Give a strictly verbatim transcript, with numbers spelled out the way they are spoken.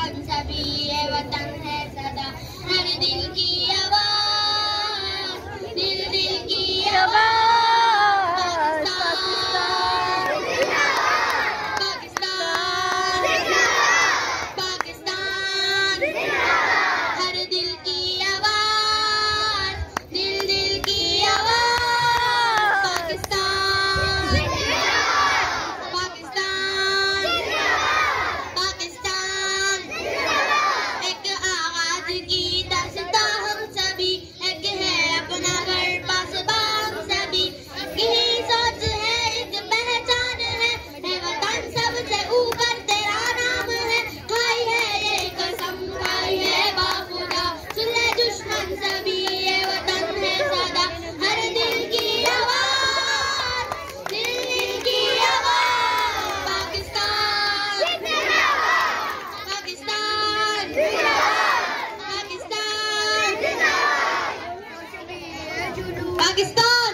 दुश्मन सभी ये वतन है सदा। हर दिल की आवाज़, दिल दिल की आवाज़, पाकिस्तान पाकिस्तान पाकिस्तान, हर दिल की आवाज़, दिल दिल की आवाज़, पाकिस्तान पाकिस्तान पाकिस्तान। एक आवाज़ की दास्तां हम सभी, एक है अपना घर पासबान सभी। यही सोच है, एक पहचान है, है वतन सबसे ऊपर तेरा नाम है। खाई है ये कसम, खाई है बाखुदा, सुन ले दुश्मन सभी ये वतन है सदा। हर दिल की आवाज़, दिल दिल की आवाज़, पाकिस्तान पाकिस्तान पाकिस्तान पाकिस्तान।